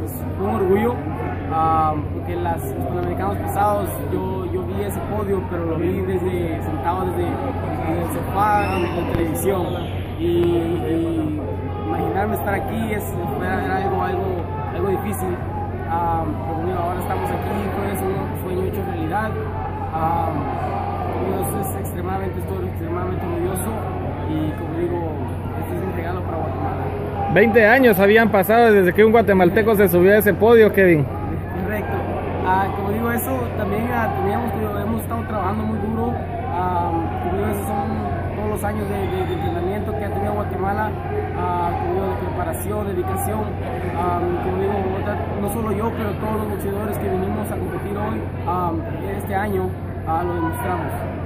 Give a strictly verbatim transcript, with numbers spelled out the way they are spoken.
pues, fue un orgullo, uh, porque las, los Panamericanos pasados yo, yo vi ese podio, pero lo vi desde sentado desde, desde el sofá en la televisión, y, y imaginarme estar aquí es, era, era algo, algo, algo difícil, uh, pero bueno, ahora estamos aquí, fue un sueño hecho realidad. Uh, yo es extremadamente, estoy extremadamente orgulloso, y como digo, este es un regalo para Guatemala. veinte años habían pasado desde que un guatemalteco se subió a ese podio, Kevin. Correcto. Uh, como digo eso, también uh, teníamos, hemos estado trabajando muy duro. Uh, como digo, esos son todos los años de, de, de entrenamiento que ha tenido Guatemala, uh, como digo, de preparación, dedicación. Um, como digo, no solo yo, pero todos los boxeadores que venimos a competir hoy, um, este año, uh, lo demostramos.